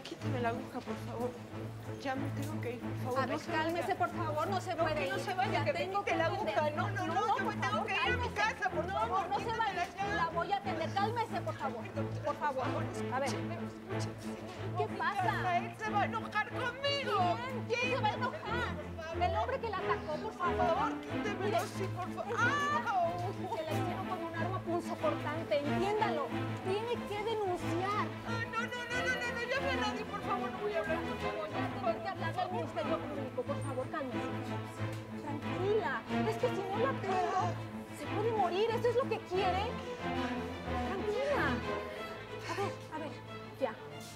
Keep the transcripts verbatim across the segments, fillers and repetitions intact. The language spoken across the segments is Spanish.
quíteme la aguja, por favor. Ya me tengo que ir, por favor. A ver, cálmese, por favor, no se no, puede que no ir. se vaya, Ya que me tengo quite que la atender. aguja. No, no, no, no, yo por me tengo favor, que ir a mi cálmese. casa, por no, favor. No, no se vaya. La voy a atender. Cálmese, por favor. Por favor. A ver. ¿Qué pasa? Él se va a enojar conmigo. ¿Quién? ¿Quién se va a enojar? El hombre que la atacó, por favor. Por favor, quítemelo, sí, por favor. ¡Ah! Se la hicieron con un arma punzocortante, entiéndalo. Tiene que denunciar. Ah, no, no, no, no, no, no, llame a nadie, por favor, no voy a hablar con Voy a tener que hablarle al Ministerio Público, por favor, cálmese. Tranquila, es que si no la atiendo, se puede morir, ¿eso es lo que quiere? Tranquila. A ver, a ver, ya.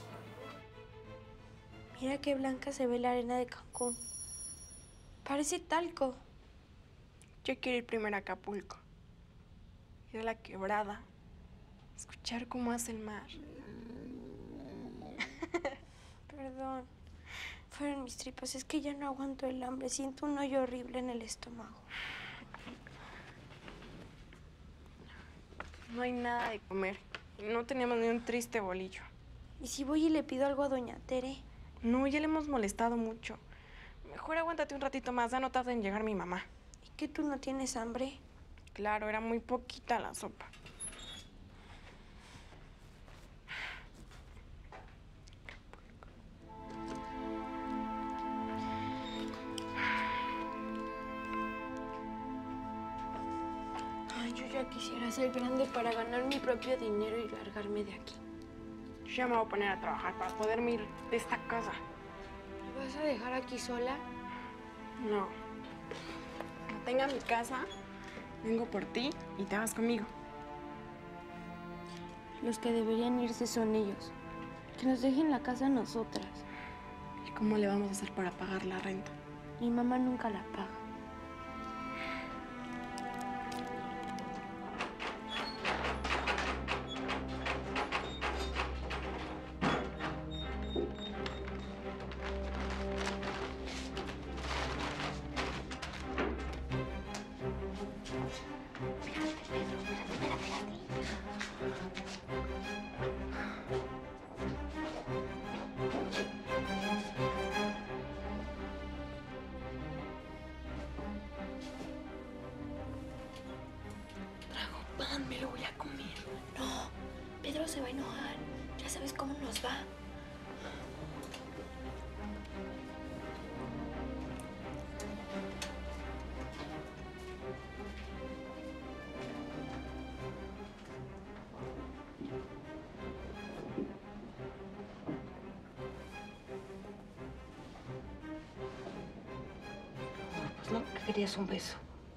Mira qué blanca se ve la arena de Cancún. Parece talco. Yo quiero ir primero a Acapulco. Ir a la quebrada. Escuchar cómo hace el mar. Perdón. Fueron mis tripas. Es que ya no aguanto el hambre. Siento un hoyo horrible en el estómago. No hay nada de comer. No teníamos ni un triste bolillo. ¿Y si voy y le pido algo a doña Tere? No, ya le hemos molestado mucho. Mejor aguántate un ratito más. Ya no tarda en llegar mi mamá. ¿Y que tú no tienes hambre? Claro, era muy poquita la sopa. Ay, yo ya quisiera ser grande para ganar mi propio dinero y largarme de aquí. Yo ya me voy a poner a trabajar para poderme ir de esta casa. ¿Me vas a dejar aquí sola? No. Cuando tenga mi casa, vengo por ti y te vas conmigo. Los que deberían irse son ellos. Que nos dejen la casa a nosotras. ¿Y cómo le vamos a hacer para pagar la renta? Mi mamá nunca la paga. Pan, me lo voy a comer. No, Pedro se va a enojar. Ya sabes cómo nos va. Pues no, que querías un beso.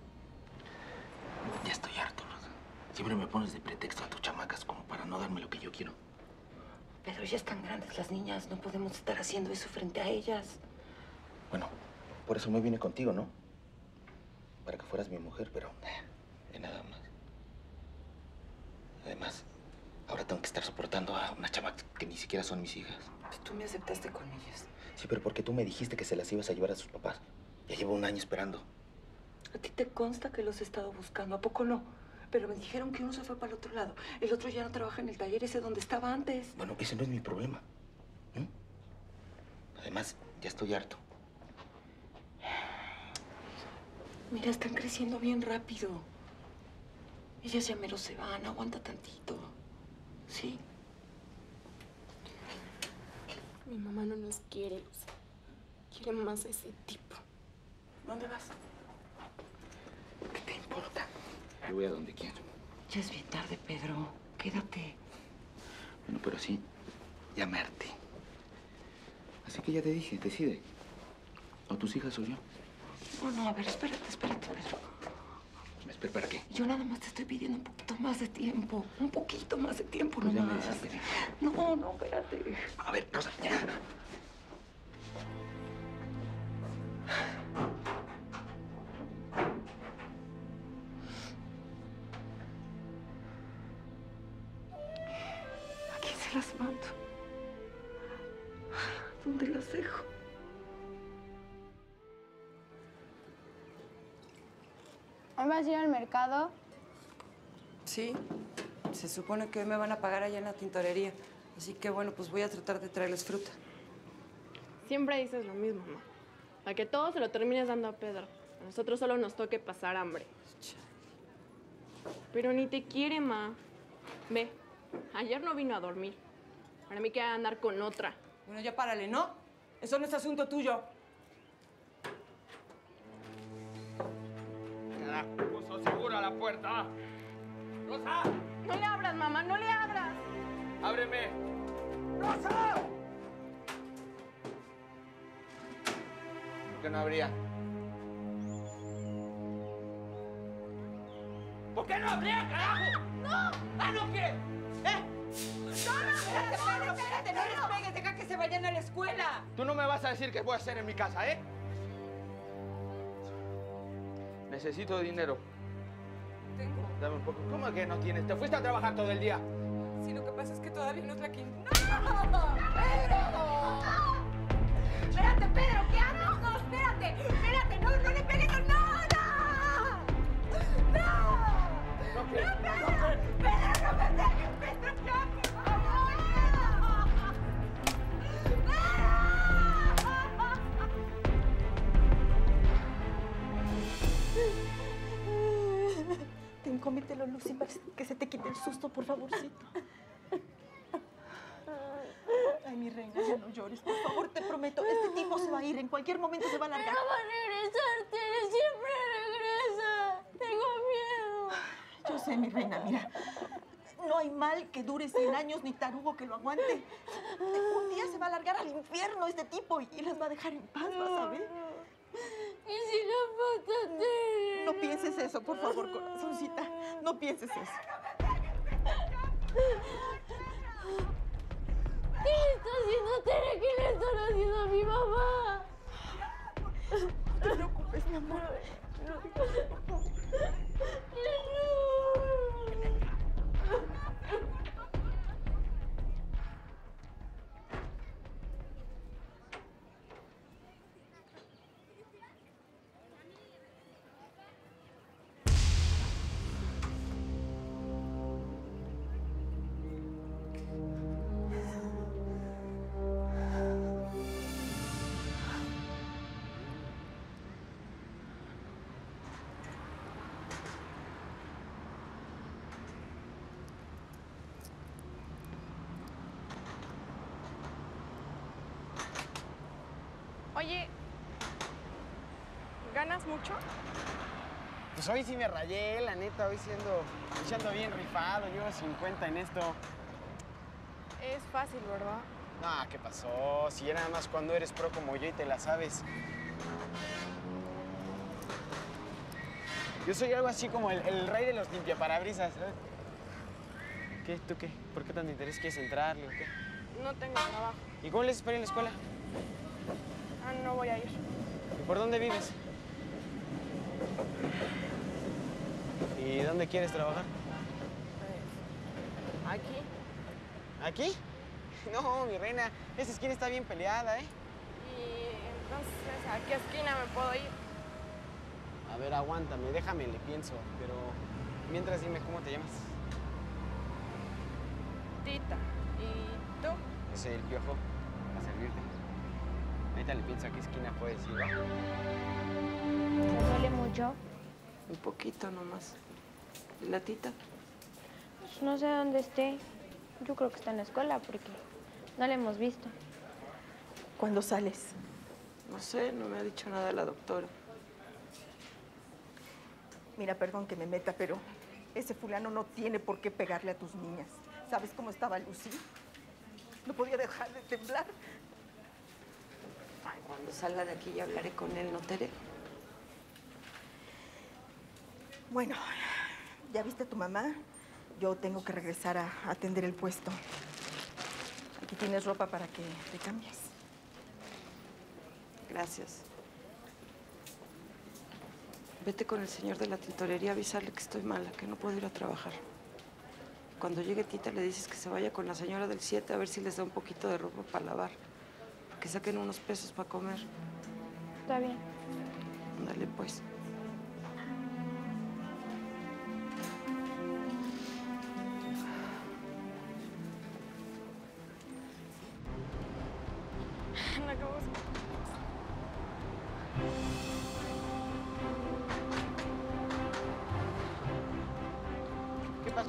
Ya estoy harto, Rosa. Siempre me pones de pretexto a tus chamacas como para no darme lo que yo quiero. Pero ya están grandes las niñas, no podemos estar haciendo eso frente a ellas. Bueno, por eso me vine contigo, ¿no? Para que fueras mi mujer, pero eh, de nada más. Además, ahora tengo que estar soportando a unas chamacas que ni siquiera son mis hijas. Pues tú me aceptaste con ellas. Sí, pero porque tú me dijiste que se las ibas a llevar a sus papás. Ya llevo un año esperando. A ti te consta que los he estado buscando, ¿a poco no? Pero me dijeron que uno se fue para el otro lado. El otro ya no trabaja en el taller ese donde estaba antes. Bueno, ese no es mi problema. ¿Mm? Además, ya estoy harto. Mira, están creciendo bien rápido. Ellas ya mero se van, aguanta tantito. ¿Sí? Mi mamá no nos quiere, Luz. Quiere más a ese tipo. ¿Dónde vas? ¿Qué te importa? Yo voy a donde quiero. Ya es bien tarde, Pedro. Quédate. Bueno, pero sí, llamarte. Así que ya te dije, decide. O tus hijas o yo. No, no, a ver, espérate, espérate, Pedro. ¿Me espero para qué? Yo nada más te estoy pidiendo un poquito más de tiempo. Un poquito más de tiempo, Pues ya me nomás. desesperé. No, no, espérate. A ver, Rosa, ya. ¿A quién se las mando? ¿Dónde las dejo? ¿Hoy vas a ir al mercado? Sí, se supone que hoy me van a pagar allá en la tintorería. Así que bueno, pues voy a tratar de traerles fruta. Siempre dices lo mismo, mamá. Para que todo se lo termines dando a Pedro. A nosotros solo nos toque pasar hambre. Pero ni te quiere, ma. Ve, ayer no vino a dormir. Para mí quiere andar con otra. Bueno, ya párale, ¿no? Eso no es asunto tuyo. Carajo, puso seguro a la puerta. ¡Rosa! No le abras, mamá, no le abras. ¡Ábreme! ¡Rosa! ¿Por qué no abría? ¿Por qué no abría, carajo? ¡No! ¿Ah, no qué? ¿Eh? ¡No, no! ¡Espérate, Pedro, espérate! ¡No les pegues! ¡Deja que se vayan a la escuela! Tú no me vas a decir qué voy a hacer en mi casa, ¿eh? Necesito dinero. Tengo. Dame un poco. ¿Cómo que no tienes? Te fuiste a trabajar todo el día. Sí, lo que pasa es que todavía no es la quinta. ¡No! ¡Pedro! ¡Espérate, Pedro! ¿Qué haces? ¡No, espérate! ¡Espérate! ¡No, no le pegues! ¡No, no! ¡No! ¿No qué? ¡No, Pedro! ¿No qué? ¡Pedro, no me pegues! ¡Pedro, ya, por favor! Ten, cómetelo, Lucy, para que se te quite el susto, por favorcito. Ay, mi reina, ya no llores, por favor, te prometo. Este tipo se va a ir, en cualquier momento se va a largar. Pero va a regresar, Tere, siempre regresa. Tengo miedo. Yo sé, mi reina, mira. No hay mal que dure cien años ni tarugo que lo aguante. Un día se va a largar al infierno este tipo y las va a dejar en paz, vas a ver. ¿Y si la mata, Tere? No pienses eso, por favor, corazoncita. No pienses eso. ¿Qué le está haciendo Tere? ¿Qué le están haciendo a mi mamá? No te preocupes, mi amor. Oye, ¿ganas mucho? Pues hoy sí me rayé, la neta, hoy siendo, echando bien rifado, llevo cincuenta en esto. Es fácil, ¿verdad? No, ¿qué pasó? Si ya nada más cuando eres pro como yo y te la sabes. Yo soy algo así como el, el rey de los limpiaparabrisas, ¿sabes? ¿Qué? ¿Tú qué? ¿Por qué tanto interés quieres entrarle o qué? No tengo trabajo. ¿Y cómo les espera en la escuela? Ah, no voy a ir. ¿Y por dónde vives? ¿Y dónde quieres trabajar? Pues, aquí. ¿Aquí? No, mi reina, esa esquina está bien peleada, ¿eh? Y entonces, ¿a qué esquina me puedo ir? A ver, aguántame, déjame, le pienso, pero mientras dime cómo te llamas. Tita. ¿Y tú? Yo soy el Piojo, para servirte. Ahorita le pienso a qué esquina puedes ir, ¿va? ¿Te duele mucho? Un poquito nomás. ¿Y la tita? Pues no sé dónde esté. Yo creo que está en la escuela porque no la hemos visto. ¿Cuándo sales? No sé, no me ha dicho nada la doctora. Mira, perdón que me meta, pero ese fulano no tiene por qué pegarle a tus niñas. ¿Sabes cómo estaba Lucy? No podía dejar de temblar. Ay, cuando salga de aquí ya hablaré con él, ¿no, Tere? Bueno, ¿ya viste a tu mamá? Yo tengo que regresar a atender el puesto. Aquí tienes ropa para que te cambies. Gracias. Vete con el señor de la tintorería a avisarle que estoy mala, que no puedo ir a trabajar. Cuando llegue Tita le dices que se vaya con la señora del siete a ver si les da un poquito de ropa para lavar. Que saquen unos pesos para comer. Está bien. Ándale, pues.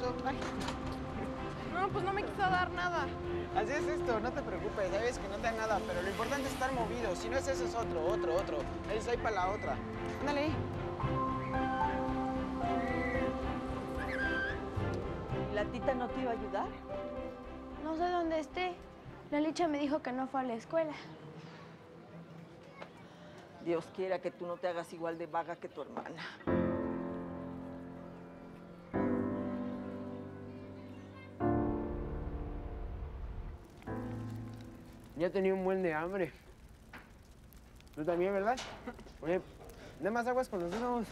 pasó? Ay. No, pues no me quiso dar nada. Así es esto, no te preocupes, sabes que no te da nada, pero lo importante es estar movido. Si no es eso, es otro, otro, otro. Es ahí para la otra. Ándale ahí. ¿La tita no te iba a ayudar? No sé dónde esté. La Licha me dijo que no fue a la escuela. Dios quiera que tú no te hagas igual de vaga que tu hermana. Ya tenía un buen de hambre. Tú también, ¿verdad? Oye, dame más aguas con los dedos.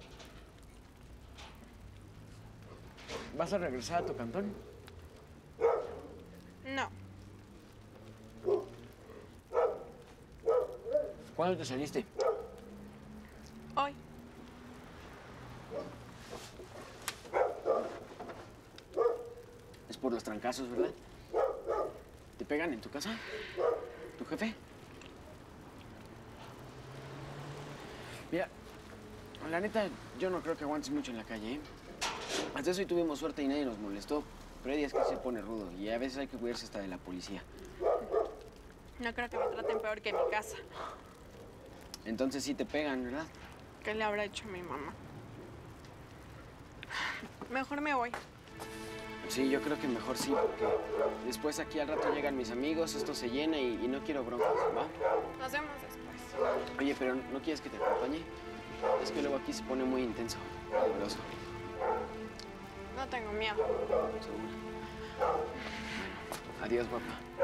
¿Vas a regresar a tu cantón? No. ¿Cuándo te saliste? Hoy. Es por los trancazos, ¿verdad? ¿Te pegan en tu casa? ¿Tu jefe? Mira, la neta, yo no creo que aguantes mucho en la calle, ¿eh? Hasta eso hoy tuvimos suerte y nadie nos molestó. Pero hay días que se pone rudo y a veces hay que cuidarse hasta de la policía. No creo que me traten peor que en mi casa. Entonces sí te pegan, ¿verdad? ¿Qué le habrá hecho a mi mamá? Mejor me voy. Sí, yo creo que mejor sí, porque después aquí al rato llegan mis amigos, esto se llena y, y no quiero broncas, ¿va? Nos vemos después. Oye, pero ¿no quieres que te acompañe? Es que luego aquí se pone muy intenso, peligroso. No tengo miedo. Seguro. Adiós, guapa.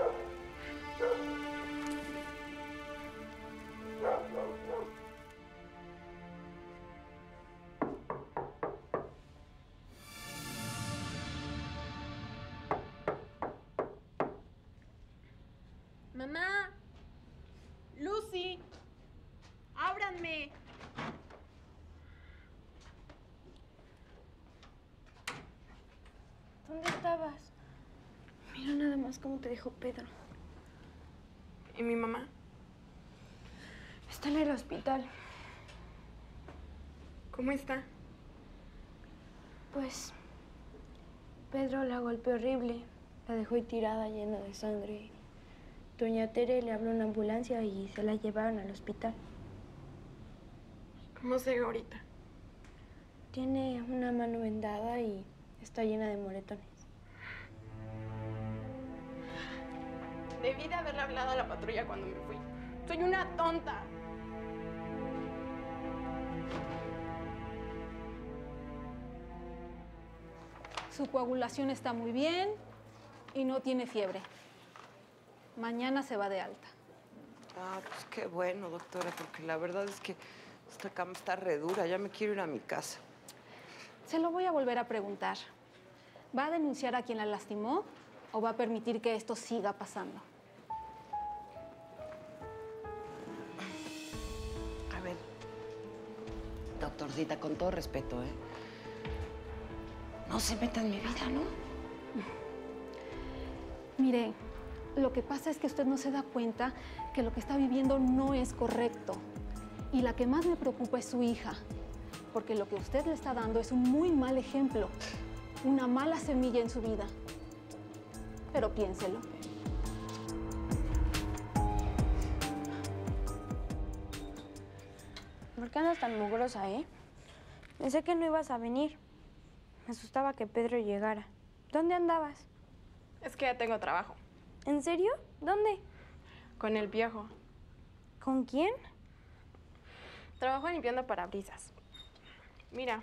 Mamá. Lucy. Ábranme. ¿Dónde estabas? Mira nada más cómo te dejó Pedro. ¿Y mi mamá? Está en el hospital. ¿Cómo está? Pues Pedro la golpeó horrible. La dejó ahí tirada, llena de sangre. Doña Tere le habló a una ambulancia y se la llevaron al hospital. ¿Cómo se ve ahorita? Tiene una mano vendada y está llena de moretones. Debí de haberle hablado a la patrulla cuando me fui. Soy una tonta. Su coagulación está muy bien y no tiene fiebre. Mañana se va de alta. Ah, pues qué bueno, doctora, porque la verdad es que esta cama está re dura. Ya me quiero ir a mi casa. Se lo voy a volver a preguntar. ¿Va a denunciar a quien la lastimó o va a permitir que esto siga pasando? A ver, doctorcita, con todo respeto, ¿eh? No se meta en mi vida, ¿no? Mire, lo que pasa es que usted no se da cuenta que lo que está viviendo no es correcto. Y la que más me preocupa es su hija, porque lo que usted le está dando es un muy mal ejemplo, una mala semilla en su vida. Pero piénselo. ¿Por qué andas tan mugrosa, eh? Pensé que no ibas a venir. Me asustaba que Pedro llegara. ¿Dónde andabas? Es que ya tengo trabajo. ¿En serio? ¿Dónde? Con el viejo. ¿Con quién? Trabajo limpiando parabrisas. Mira.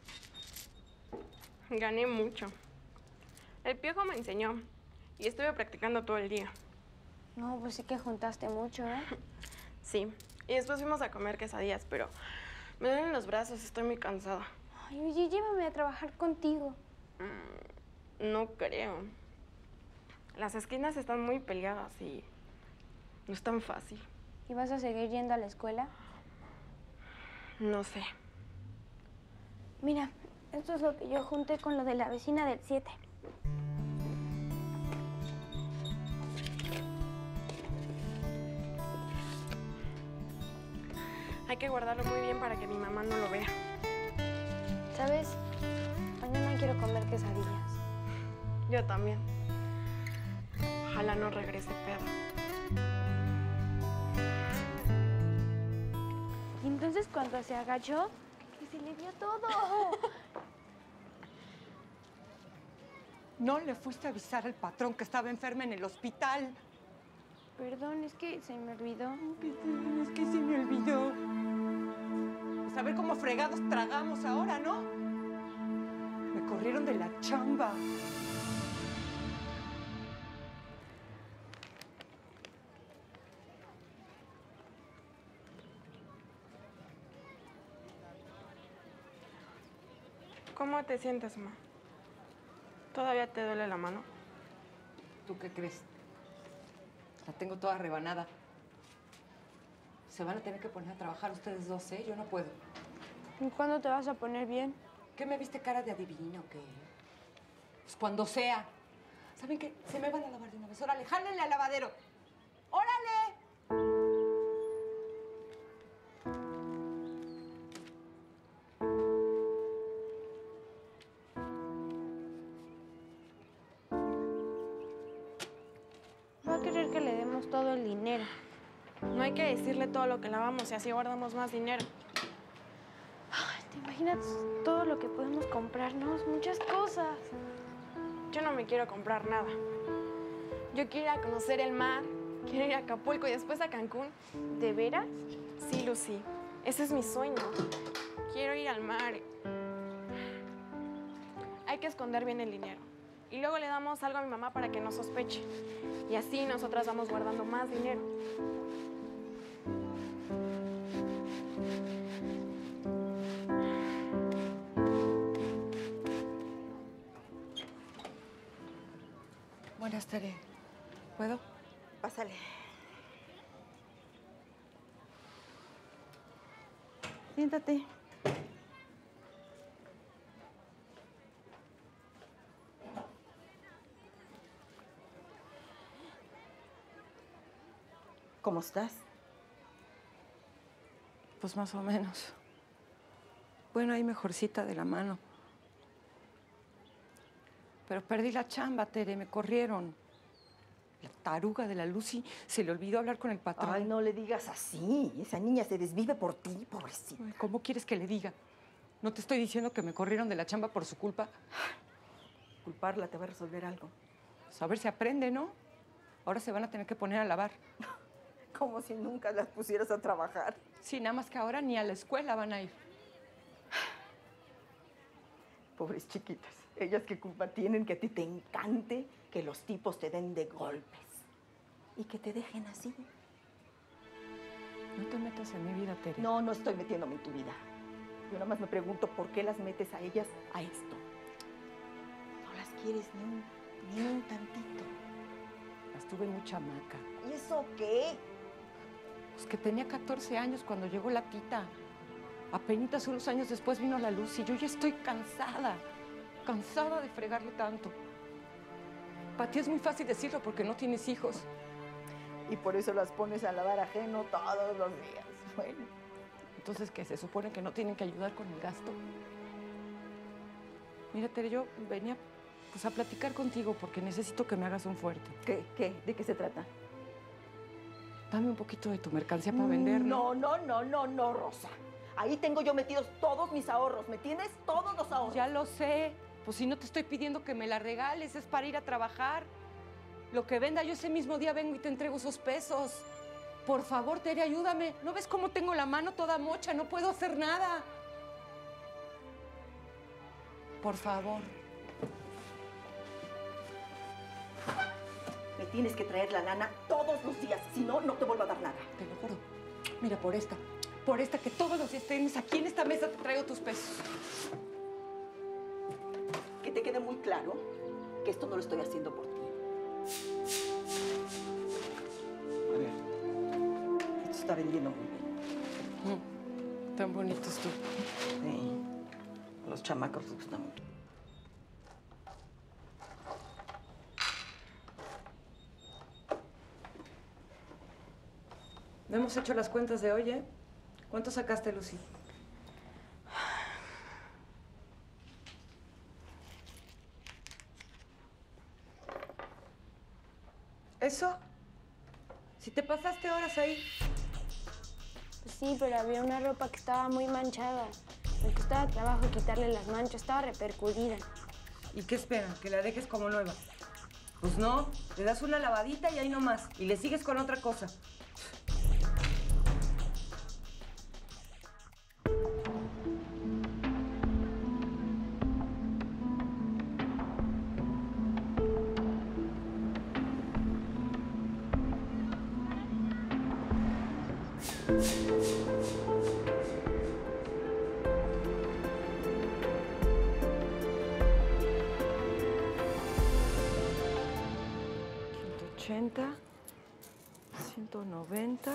Gané mucho. El viejo me enseñó y estuve practicando todo el día. No, pues sí que juntaste mucho, ¿eh? Sí. Y después fuimos a comer quesadillas, pero me duelen los brazos, estoy muy cansada. Ay, oye, llévame a trabajar contigo. Mm, no creo. Las esquinas están muy peleadas y no es tan fácil. ¿Y vas a seguir yendo a la escuela? No sé. Mira, esto es lo que yo junté con lo de la vecina del siete. Hay que guardarlo muy bien para que mi mamá no lo vea. ¿Sabes? Mañana también quiero comer quesadillas. Yo también. Ojalá no regrese Pedro. Y entonces cuando se agachó, que se le vio todo. No le fuiste a avisar al patrón que estaba enferma en el hospital. Perdón, es que se me olvidó. Es que se me olvidó. Pues a ver cómo fregados tragamos ahora, ¿no? Me corrieron de la chamba. ¿Cómo te sientes, ma? ¿Todavía te duele la mano? ¿Tú qué crees? La tengo toda rebanada. Se van a tener que poner a trabajar ustedes dos, ¿eh? Yo no puedo. ¿Y cuándo te vas a poner bien? ¿Qué me viste cara de adivino o qué? Pues cuando sea. ¿Saben qué? Se me van a lavar de una vez. ¡Órale, jálenle al lavadero! ¡Órale! Va a querer que le demos todo el dinero. No hay que decirle todo lo que lavamos y así guardamos más dinero. Ay, ¿te imaginas todo lo que podemos comprarnos? Muchas cosas. Yo no me quiero comprar nada. Yo quiero ir a conocer el mar, quiero ir a Acapulco y después a Cancún. ¿De veras? Sí, Lucy. Ese es mi sueño. Quiero ir al mar. Hay que esconder bien el dinero. Y luego le damos algo a mi mamá para que no sospeche. Y así nosotras vamos guardando más dinero. Buenas, Tere. ¿Puedo? Pásale. Siéntate. ¿Cómo estás? Pues más o menos. Bueno, ahí mejorcita de la mano. Pero perdí la chamba, Tere, me corrieron. La taruga de la Lucy se le olvidó hablar con el patrón. Ay, no le digas así. Esa niña se desvive por ti, pobrecita. Ay, ¿cómo quieres que le diga? ¿No te estoy diciendo que me corrieron de la chamba por su culpa? Culparla te va a resolver algo. Pues a ver si aprende, ¿no? Ahora se van a tener que poner a lavar. Como si nunca las pusieras a trabajar. Sí, nada más que ahora ni a la escuela van a ir. Pobres chiquitas. Ellas qué culpa tienen que a ti te encante que los tipos te den de golpes. Y que te dejen así. No te metas en mi vida, Tere. No, no estoy metiéndome en tu vida. Yo nada más me pregunto por qué las metes a ellas a esto. No las quieres ni un, ni un tantito. Las tuve muy chamaca. ¿Y eso qué? Pues que tenía catorce años cuando llegó la tita. Apenitas unos años después vino la luz y yo ya estoy cansada. Cansada de fregarle tanto. Para ti es muy fácil decirlo porque no tienes hijos. Y por eso las pones a lavar ajeno todos los días. Bueno. Entonces, ¿qué? ¿Se supone que no tienen que ayudar con el gasto? Mira, Tere, yo venía pues, a platicar contigo porque necesito que me hagas un fuerte. ¿Qué? ¿Qué? ¿De qué se trata? Dame un poquito de tu mercancía para vender. No, no, no, no, no, Rosa. Ahí tengo yo metidos todos mis ahorros. ¿Me tienes? Todos los ahorros. Ya lo sé. Pues si no te estoy pidiendo que me la regales, es para ir a trabajar. Lo que venda yo ese mismo día vengo y te entrego esos pesos. Por favor, Tere, ayúdame. ¿No ves cómo tengo la mano toda mocha? No puedo hacer nada. Por favor. Me tienes que traer la lana todos los días. Si no, no te vuelvo a dar nada. Te lo juro. Mira, por esta. Por esta que todos los días tienes aquí en esta mesa te traigo tus pesos. Que te quede muy claro que esto no lo estoy haciendo por ti. A ver. Esto está vendiendo muy bien. Mm, tan bonitos tú. Sí. A los chamacos les gusta mucho. No hemos hecho las cuentas de hoy, ¿eh? ¿Cuánto sacaste, Lucy? ¿Eso? Si te pasaste horas ahí. Pues sí, pero había una ropa que estaba muy manchada. Me costaba trabajo quitarle las manchas, estaba repercudida. ¿Y qué esperan? ¿Que la dejes como nueva? Pues no, le das una lavadita y ahí nomás. Y le sigues con otra cosa. ciento ochenta, ciento noventa,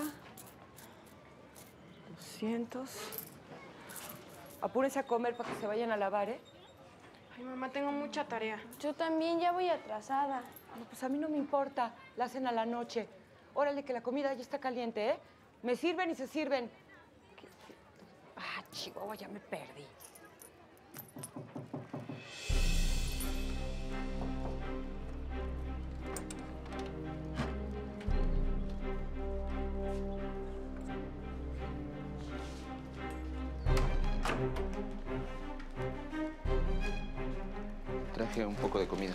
doscientos. Apúrense a comer para que se vayan a lavar, ¿eh? Ay, mamá, tengo mucha tarea. Yo también ya voy atrasada. No, pues a mí no me importa. La hacen a la noche. Órale, que la comida ya está caliente, ¿eh? Me sirven y se sirven. ¿Qué- qué? Ah, Chihuahua, ya me perdí. Traje un poco de comida.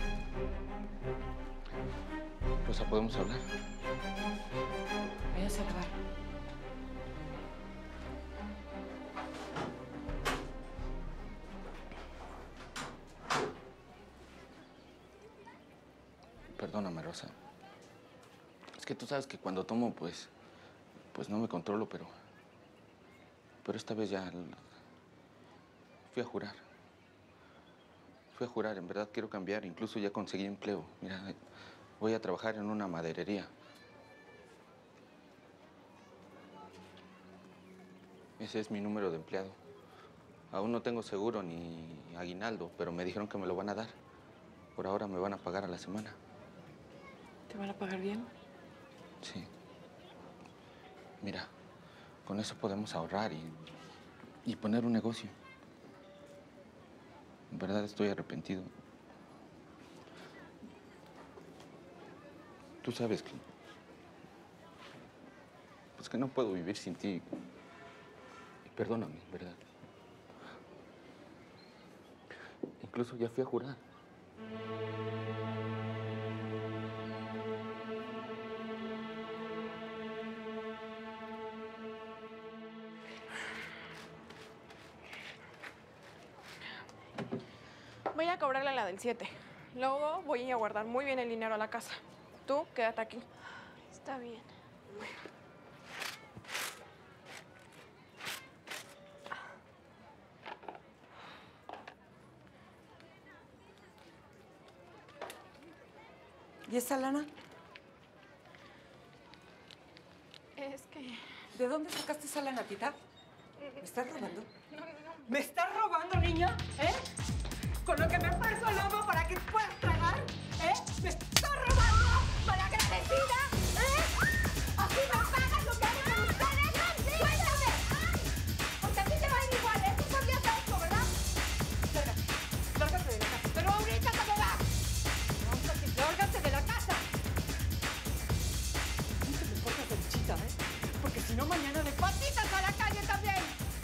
Rosa, ¿podemos hablar? Váyase a lavar. Perdóname, Rosa. Es que tú sabes que cuando tomo, pues... Pues no me controlo, pero... Pero esta vez ya... Fui a jurar. Fui a jurar, en verdad quiero cambiar. Incluso ya conseguí empleo. Mira, voy a trabajar en una maderería. Ese es mi número de empleado. Aún no tengo seguro ni aguinaldo, pero me dijeron que me lo van a dar. Por ahora me van a pagar a la semana. ¿Te van a pagar bien? Sí. Mira, con eso podemos ahorrar y, y poner un negocio. En verdad estoy arrepentido. Tú sabes que... Pues que no puedo vivir sin ti. Y perdóname, ¿verdad? Incluso ya fui a jurar. Voy a cobrarle la del siete. Luego voy a ir a guardar muy bien el dinero a la casa. Tú, quédate aquí. Está bien. ¿Y esa lana? Es que... ¿De dónde sacaste esa lana, tita? ¿Me estás robando? No, no, no. ¿Me estás robando, niña? ¿Eh? ¿Con lo que me paso el lomo para que puedas tragar? ¿Eh? ¿Me estás robando? ¡Malagradecida! ¿Eh? ¡Así me pagas lo que a mí me gusta! ¡Suéltame! Porque a ti te va a ir igual, ¿eh? Tú sabías esto, ¿verdad? Lárgate. Lárgate de la casa. ¡Pero ahorita te me vas! Lárgate, lárgate de la casa. No te me portas de bichita, ¿eh? Porque si no, mañana de patitas a la calle también.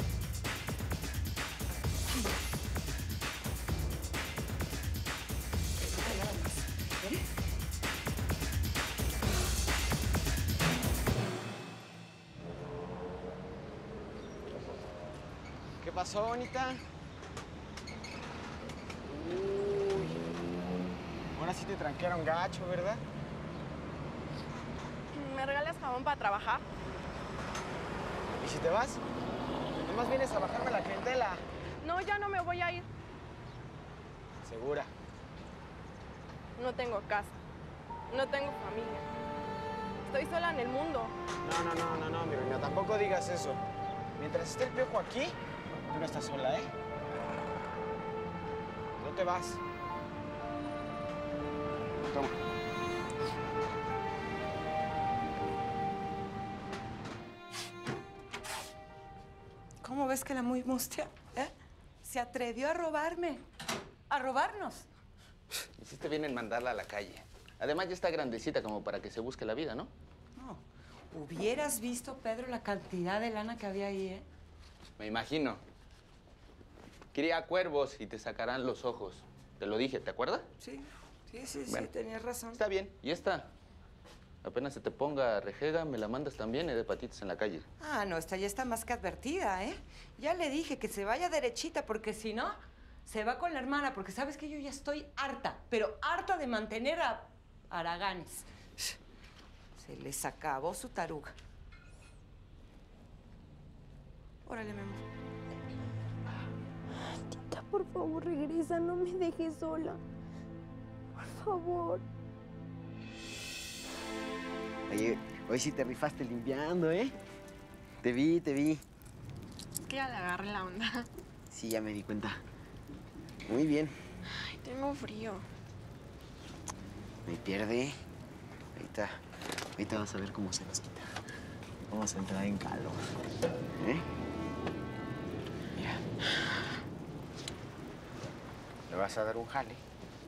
¿Qué pasó, bonita? Uy. Ahora sí te tranquearon gacho, ¿verdad? ¿Me regalas jabón para trabajar? ¿Y si te vas? Nomás vienes a bajarme la clientela. No, ya no me voy a ir. ¿Segura? No tengo casa. No tengo familia. Estoy sola en el mundo. No, no, no, no, no, mi reina, tampoco digas eso. Mientras esté el piojo aquí, tú no estás sola, ¿eh? No te vas. Toma. ¿Cómo ves que la muy mustia, eh? Se atrevió a robarme. A robarnos. Hiciste bien en mandarla a la calle. Además, ya está grandecita como para que se busque la vida, ¿no? No. Hubieras visto, Pedro, la cantidad de lana que había ahí, ¿eh? Me imagino. Cría cuervos y te sacarán los ojos. Te lo dije, ¿te acuerdas? Sí, sí, sí, Bueno, sí, tenías razón. Está bien. ¿Y esta? Apenas se te ponga rejega, me la mandas también, ¿eh? De patitas en la calle. Ah, no, esta ya está más que advertida, ¿eh? Ya le dije que se vaya derechita, porque si no, se va con la hermana, porque sabes que yo ya estoy harta, pero harta de mantener a haraganes. Se les acabó su taruga. Órale, mi amor. Tita, por favor, regresa, no me dejes sola. Por favor. Oye, hoy sí te rifaste limpiando, ¿eh? Te vi, te vi. Es que ya le agarré la onda. Sí, ya me di cuenta. Muy bien. Ay, tengo frío. Me pierde. Ahorita, ahorita vas a ver cómo se nos quita. Vamos a entrar en calor. ¿Eh? Mira. Le vas a dar un jale.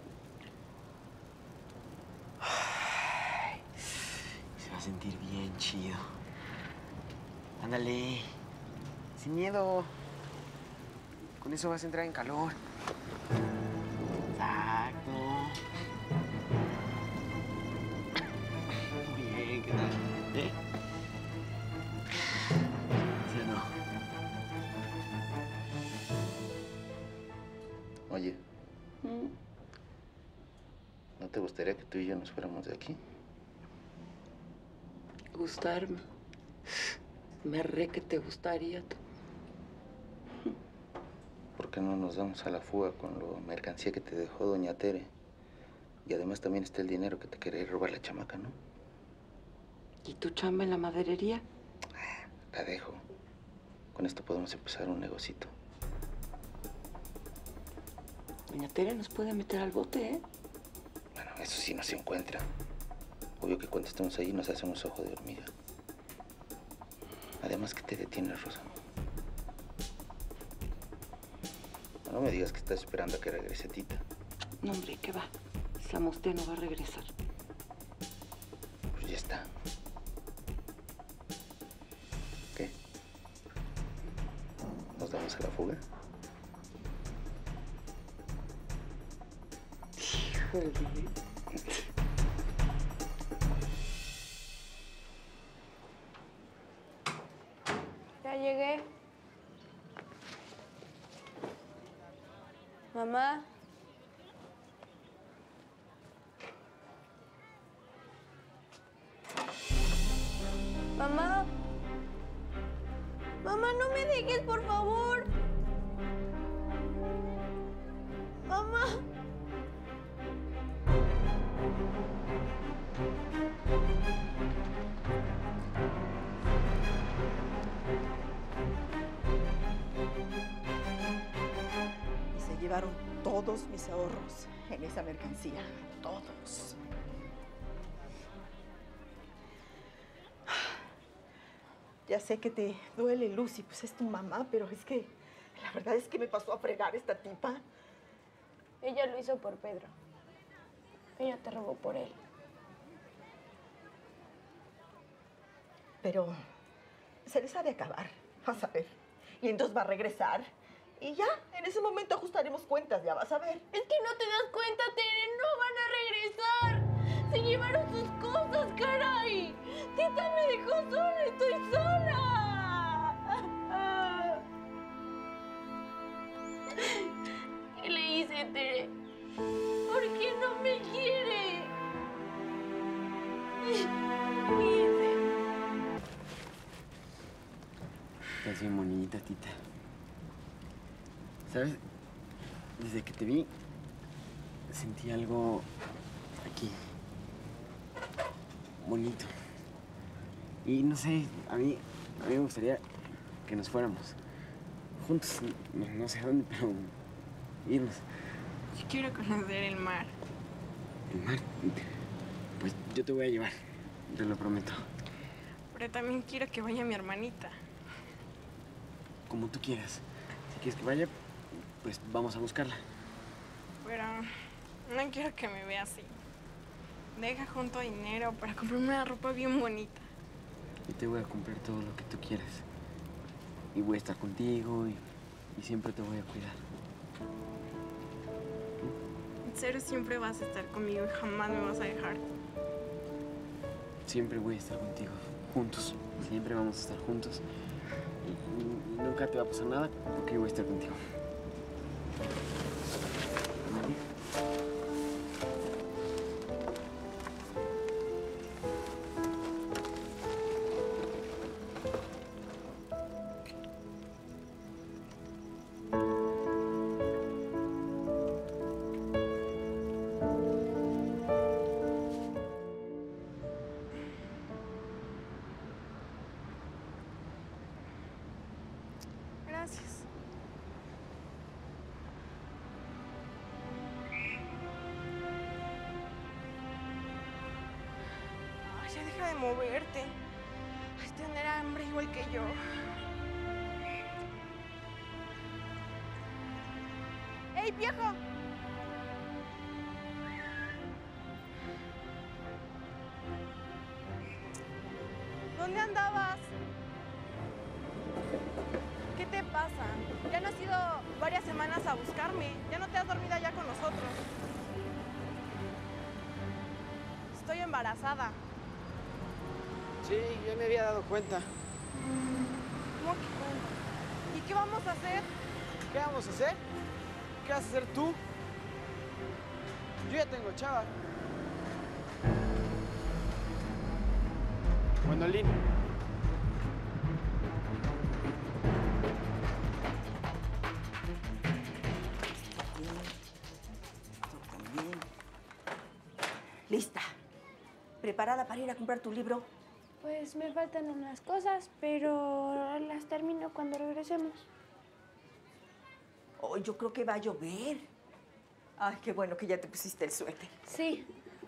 Ay, se va a sentir bien chido. Ándale. Sin miedo. Con eso vas a entrar en calor. Exacto. Muy bien, ¿qué tal? ¿Eh? ¿Sí o no? Oye. ¿No te gustaría que tú y yo nos fuéramos de aquí? Gustarme. Me re que te gustaría tú. ¿Por qué no nos damos a la fuga con la mercancía que te dejó doña Tere? Y además también está el dinero que te quería robar la chamaca, ¿no? ¿Y tu chamba en la maderería? La dejo. Con esto podemos empezar un negocito. Doña Tere nos puede meter al bote, ¿eh? Bueno, eso sí no se encuentra. Obvio que cuando estemos ahí nos hacemos ojo de hormiga. Además, ¿qué te detiene, Rosa? No me digas que estás esperando a que regrese Tita. No, hombre, ¿qué va? Esa mustia no va a regresar. Pues ya está. ¿Qué? ¿Nos damos a la fuga? Híjole. Ya llegué. Mamá. Mamá. Mamá, no me dejes, por favor. Mamá. Y se llevaron todos mis ahorros en esa mercancía. Todos. Ya sé que te duele, Lucy, pues es tu mamá, pero es que la verdad es que me pasó a fregar esta tipa. Ella lo hizo por Pedro. Ella te robó por él. Pero se les ha de acabar, vas a ver. Y entonces va a regresar. Y ya, en ese momento ajustaremos cuentas, ya vas a ver. Es que no te das cuenta, Tere, no van a regresar. Se llevaron sus cosas, caray. Tita me dejó sola, estoy sola. ¿Qué le hice, Tere? ¿Por qué no me quiere? ¿Qué hice? Estás bien bonita, Tita. ¿Sabes? Desde que te vi, sentí algo aquí. Bonito. Y no sé, a mí, a mí me gustaría que nos fuéramos. Juntos, no, no sé a dónde, pero irnos. Yo quiero conocer el mar. El mar. Pues yo te voy a llevar, te lo prometo. Pero también quiero que vaya mi hermanita. Como tú quieras. Si quieres que vaya, pues vamos a buscarla. Pero no quiero que me vea así. Deja junto dinero para comprarme una ropa bien bonita. Y te voy a comprar todo lo que tú quieras. Y voy a estar contigo y, y siempre te voy a cuidar. En serio, siempre vas a estar conmigo y jamás me vas a dejar. Siempre voy a estar contigo, juntos. Siempre vamos a estar juntos. Y, y- y nunca te va a pasar nada porque yo voy a estar contigo. Gracias. Ay, ya deja de moverte. Ay, tener hambre igual que yo. ¡Ey, viejo! ¿Dónde andabas? ¿Qué te pasa? Ya no has ido varias semanas a buscarme. Ya no te has dormido allá con nosotros. Estoy embarazada. Sí, ya me había dado cuenta. ¿Cómo que cuenta? ¿Y qué vamos a hacer? ¿Qué vamos a hacer? ¿Qué vas a hacer tú? Yo ya tengo chava. Gwendolyn. También. Lista. ¿Preparada para ir a comprar tu libro? Pues me faltan unas cosas, pero las termino cuando regresemos. Oh, yo creo que va a llover. Ay, qué bueno que ya te pusiste el suéter. Sí.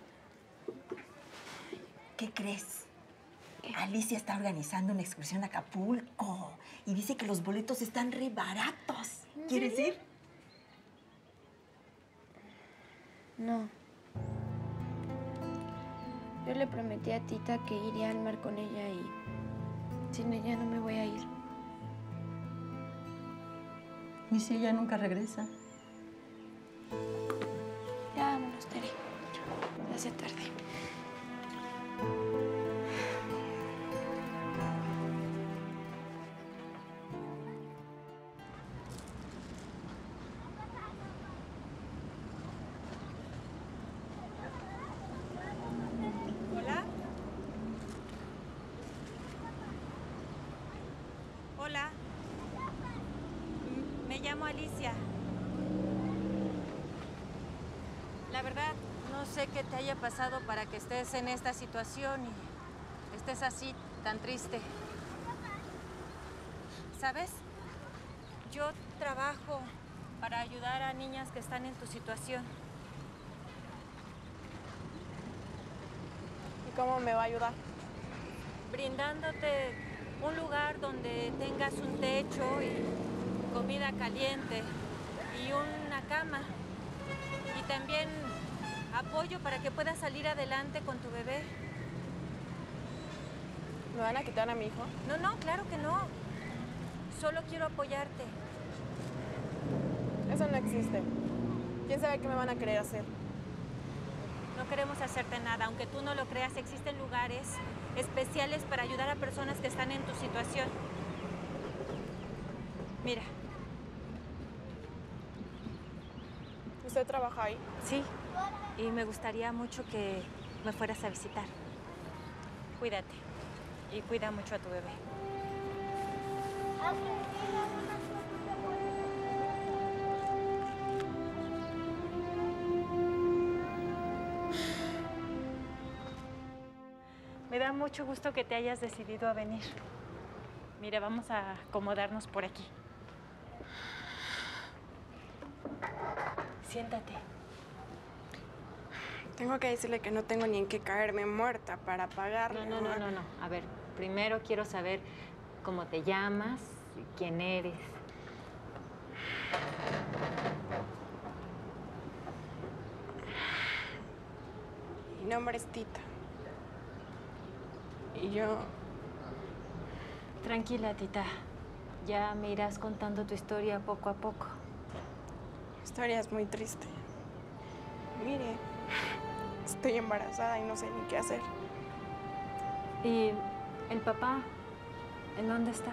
¿Qué crees? Alicia está organizando una excursión a Acapulco y dice que los boletos están re baratos. ¿Quieres ir? No. Yo le prometí a Tita que iría al mar con ella y sin ella no me voy a ir. ¿Y si ella nunca regresa? Ya vámonos, Tere. Ya se tarde. Hola. Hola. M- Me llamo Alicia. La verdad, no sé qué te haya pasado para que estés en esta situación y estés así, tan triste. ¿Sabes? Yo trabajo para ayudar a niñas que están en tu situación. ¿Y cómo me va a ayudar? Brindándote un lugar donde tengas un techo y comida caliente y una cama. Y también apoyo para que puedas salir adelante con tu bebé. ¿Me van a quitar a mi hijo? No, no, claro que no. Solo quiero apoyarte. Eso no existe. ¿Quién sabe qué me van a querer hacer? No queremos hacerte nada. Aunque tú no lo creas, existen lugares especiales para ayudar a personas que están en tu situación. Mira. ¿Usted trabaja ahí? Sí. Y me gustaría mucho que me fueras a visitar. Cuídate. Y cuida mucho a tu bebé. Me da mucho gusto que te hayas decidido a venir. Mira, vamos a acomodarnos por aquí. Siéntate. Tengo que decirle que no tengo ni en qué caerme muerta para pagarle. No, no, no, no, no. A ver, primero quiero saber cómo te llamas y quién eres. nombre es Tita. Y yo... Tranquila, Tita. Ya me irás contando tu historia poco a poco. La historia es muy triste. Mire, estoy embarazada y no sé ni qué hacer. ¿Y el papá? ¿En dónde está?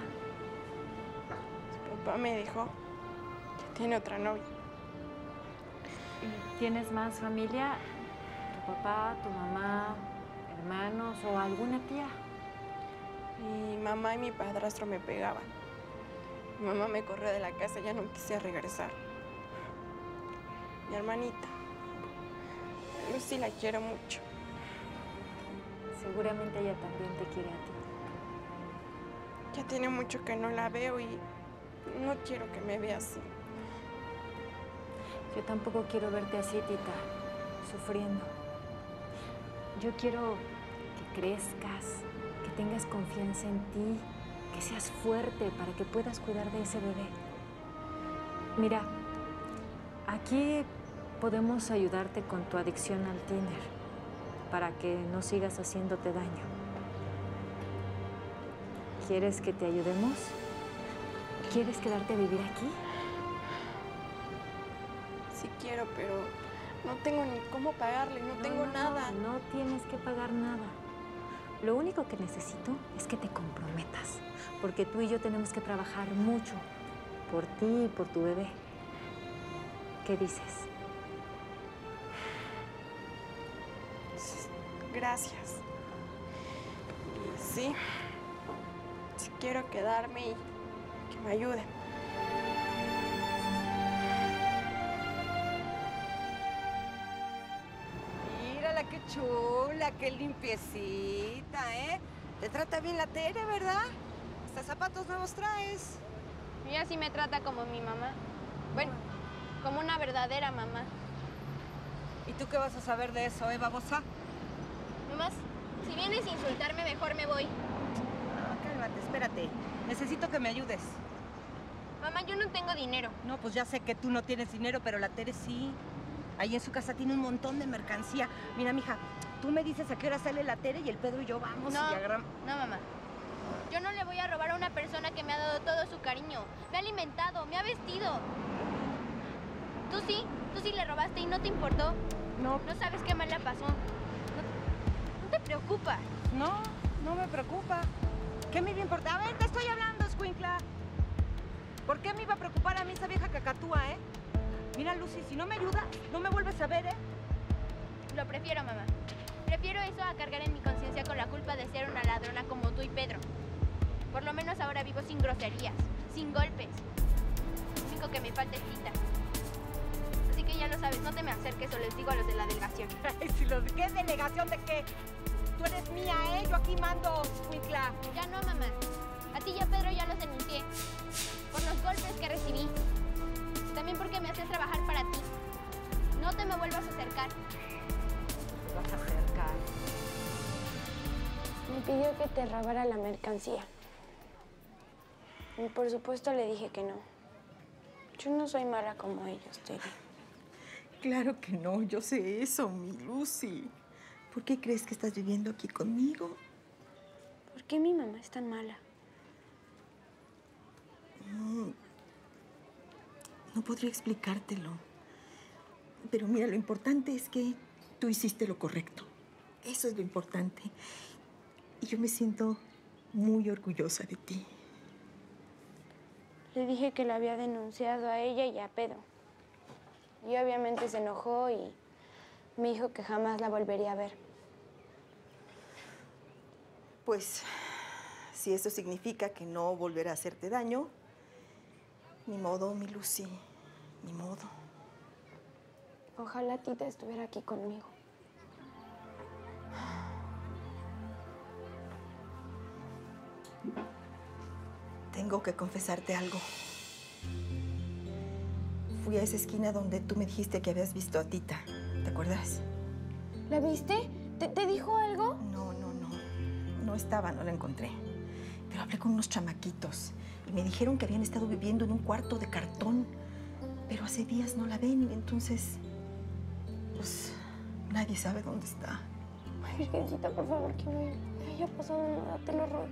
Su papá me dijo que tiene otra novia. ¿Tienes más familia? ¿Tu papá, tu mamá, hermanos o alguna tía? Mi mamá y mi padrastro me pegaban. Mi mamá me corrió de la casa, ya no quise regresar. Mi hermanita, Lucy, la quiero mucho. Seguramente ella también te quiere a ti. Ya tiene mucho que no la veo y no quiero que me vea así. Yo tampoco quiero verte así, Tita, sufriendo. Yo quiero que crezcas, que tengas confianza en ti, que seas fuerte para que puedas cuidar de ese bebé. Mira, aquí podemos ayudarte con tu adicción al Tinder para que no sigas haciéndote daño. ¿Quieres que te ayudemos? ¿Quieres quedarte a vivir aquí? Sí quiero, pero no tengo ni cómo pagarle, no, no tengo no, nada. No, no tienes que pagar nada. Lo único que necesito es que te comprometas, porque tú y yo tenemos que trabajar mucho por ti y por tu bebé. ¿Qué dices? Gracias. Y sí, sí quiero quedarme y que me ayuden. Mírala, qué chula, qué limpiecita, ¿eh? Te trata bien la Tere, ¿verdad? Hasta zapatos nuevos traes. Ella sí me trata como mi mamá. Bueno, como una verdadera mamá. ¿Y tú qué vas a saber de eso, eh, babosa? Mamás, si vienes a insultarme, mejor me voy. Ah, cálmate, espérate. Necesito que me ayudes. Mamá, yo no tengo dinero. No, pues ya sé que tú no tienes dinero, pero la Tere sí. Ahí en su casa tiene un montón de mercancía. Mira, mija, tú me dices a qué hora sale la Tere y el Pedro y yo vamos no, y agarramos. No, mamá. Yo no le voy a robar a una persona que me ha dado todo su cariño. Me ha alimentado, me ha vestido. Tú sí, tú sí le robaste y no te importó. No. No sabes qué mal la pasó. No, no te preocupa. No, no me preocupa. ¿Qué me iba a importar? A ver, te estoy hablando, escuincla. ¿Por qué me iba a preocupar a mí esa vieja cacatúa, eh? Mira, Lucy, si no me ayuda, no me vuelves a ver, ¿eh? Lo prefiero, mamá. Prefiero eso a cargar en mi conciencia con la culpa de ser una ladrona como tú y Pedro. Por lo menos ahora vivo sin groserías, sin golpes. Lo único que me falta es Tita. Así que ya lo sabes, no te me acerques o les digo a los de la delegación. Ay, si los... ¿Qué delegación de qué? Tú eres mía, ¿eh? Yo aquí mando, escuincla. Ya no, mamá. A ti y a Pedro ya los denuncié. Por los golpes que recibí. También porque me hacías trabajar para ti. No te me vuelvas a acercar. Te vas a acercar. Me pidió que te robara la mercancía. Y por supuesto le dije que no. Yo no soy mala como ellos, Tere. Claro que no, yo sé eso, mi Lucy. ¿Por qué crees que estás viviendo aquí conmigo? ¿Por qué mi mamá es tan mala? No, no podría explicártelo. Pero mira, lo importante es que tú hiciste lo correcto. Eso es lo importante. Y yo me siento muy orgullosa de ti. Le dije que la había denunciado a ella y a Pedro. Y obviamente se enojó y me dijo que jamás la volvería a ver. Pues, si eso significa que no volverá a hacerte daño, ni modo, mi Lucy, ni modo. Ojalá Tita estuviera aquí conmigo. Tengo que confesarte algo. Fui a esa esquina donde tú me dijiste que habías visto a Tita. ¿Te acuerdas? ¿La viste? ¿Te, te dijo algo? No, no, no. No estaba, no la encontré. Pero hablé con unos chamaquitos y me dijeron que habían estado viviendo en un cuarto de cartón. Pero hace días no la ven, entonces... pues nadie sabe dónde está. Ay, Virgencita, por favor, que no haya pasado nada, te lo ruego.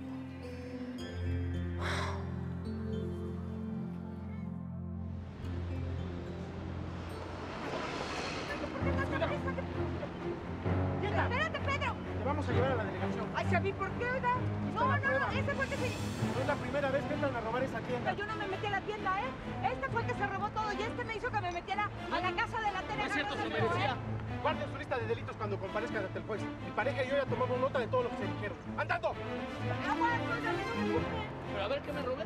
¡Espérate, Pedro! Te vamos a llevar a la delegación. Ay, Xavi, ¿por qué, oiga? No, no, no, ese fue el que se... No es la primera vez que entran a robar esa tienda. Yo no me metí a la tienda, ¿eh? Este fue el que se robó todo y este me hizo que me metiera a la casa de la tele. No es cierto, su merecía. Guarden su lista de delitos cuando comparezcan ante el juez. Mi pareja y yo ya tomamos nota de todo lo que se dijeron. ¡Andando! Pero a ver qué me robé.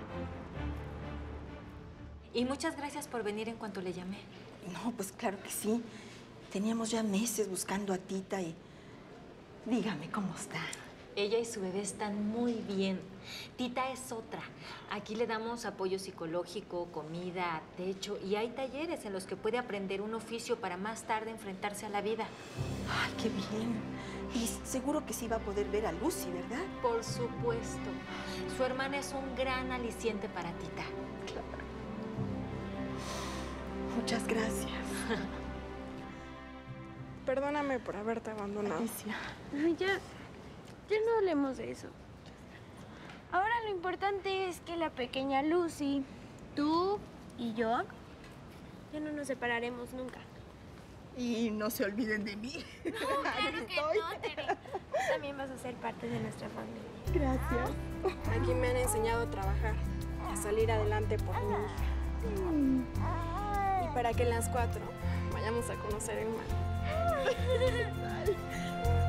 Y muchas gracias por venir en cuanto le llamé. No, pues claro que sí. Teníamos ya meses buscando a Tita y... Dígame, ¿cómo está? Ella y su bebé están muy bien. Tita es otra. Aquí le damos apoyo psicológico, comida, techo y hay talleres en los que puede aprender un oficio para más tarde enfrentarse a la vida. Ay, qué bien. Y seguro que sí va a poder ver a Lucy, ¿verdad? Por supuesto. Su hermana es un gran aliciente para Tita. Claro. Muchas gracias. Perdóname por haberte abandonado. Alicia. Ay, ya, ya no hablemos de eso. Ahora lo importante es que la pequeña Lucy, tú y yo, ya no nos separaremos nunca. Y no se olviden de mí. No, claro que no, Tere. Tú también vas a ser parte de nuestra familia. Gracias. Aquí me han enseñado a trabajar, a salir adelante por mi hija. Y para que en las cuatro vayamos a conocer el mar.